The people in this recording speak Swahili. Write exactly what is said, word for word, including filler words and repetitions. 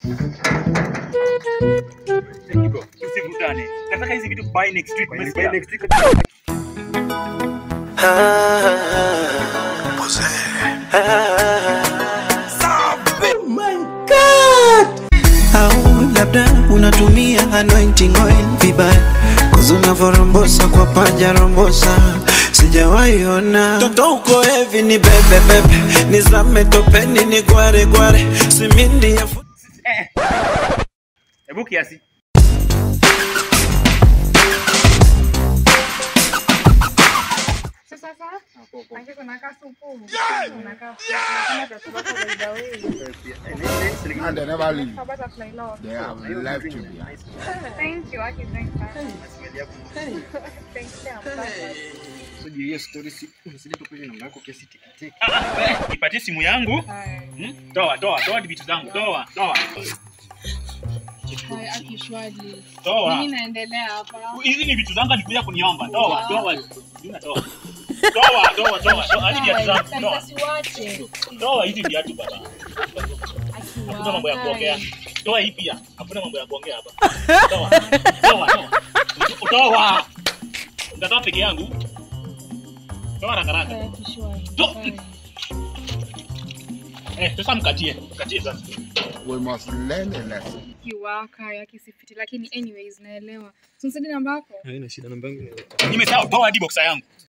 Bro, usivutane. Nataka hizi vitu buy next week. Buy next week. Oh my God. Au labda unatumia anointing oil vibaya, kuzo unavorombosa kwa paja rombosa, sijawahi ona. Toto uko heavy ni bebe bebe, nizame topeni ni gware gware, simindi ya Eh. Ebu kiasi. Sasa sasa, ange kunaka supu. Kunaka kama tatuba kwa baida wewe. And they never leave. How about fly low? They have left to be. Thank you, I can drink that. Thank you. Hiyo story si usije tukuje namba yako kiasi tikitiki. Nipatie simu yangu. Hmm? Toa, toa, toa vitu zangu. Toa, toa. Hai akishwali. Toa. Nini naendelea hapa? Hizi ni vitu zangu alikuja kuniomba. Toa, toa. Nina toa. Toa, toa, toa. Toa hadi viatu zangu. Toa. Siwache. Toa hizi viatu baba. Hakuna mambo ya kuongea. Toa hii pia. Hakuna mambo ya kuongea hapa. Toa. Toa, toa. Toa. Utatoa peke yangu. Toa ranga ranga. Akishwali. Eh, sasa mkatie. Mkatie sasa. We must learn a lesson. Kiwaka yake sifiti, lakini anyways naelewa. Tunasidi namba yako? haina shida, namba yangu. Nimesahau toa hadi boxer yangu.